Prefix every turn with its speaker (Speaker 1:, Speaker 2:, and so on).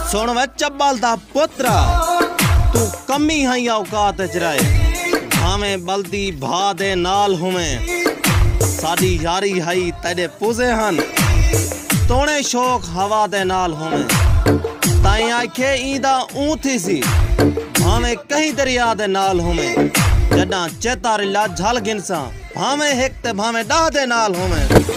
Speaker 1: सुन वे चब्बल दा पुत्रा तू कमी हई औकात चराए भावें बलदी भा दे नाल होवें साडी यारी हई तेरे पूजे हन तोने शौक हवा दे नाल होवें ताई आखे ईदा ऊं थी सी भावें कहीं दरिया दे नाल होवें जडा चेता रिला झल गिनसा भावें हिक ते भावें 10 दे नाल होवें।